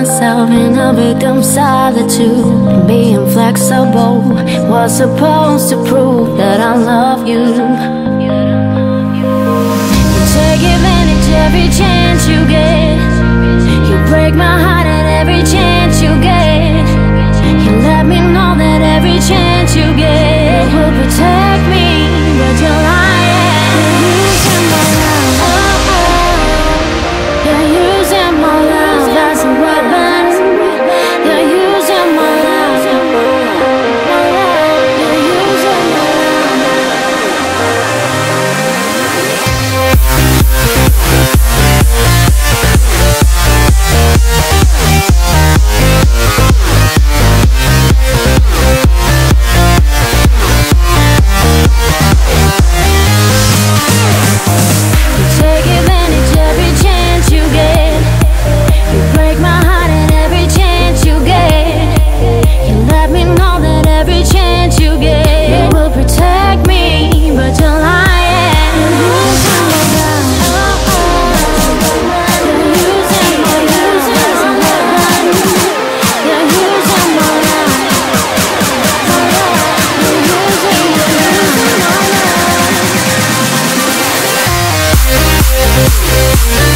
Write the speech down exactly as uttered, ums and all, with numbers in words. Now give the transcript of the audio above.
myself in a victim solitude. Being flexible was supposed to prove that I love you. You take advantage every chance you get. You break my heart at every chance you get. You let me know that every chance you get will protect me, but you're lying. You're using my love. Oh, oh. You're using my love as a weapon. You're using my love. You're using my We'll be right back.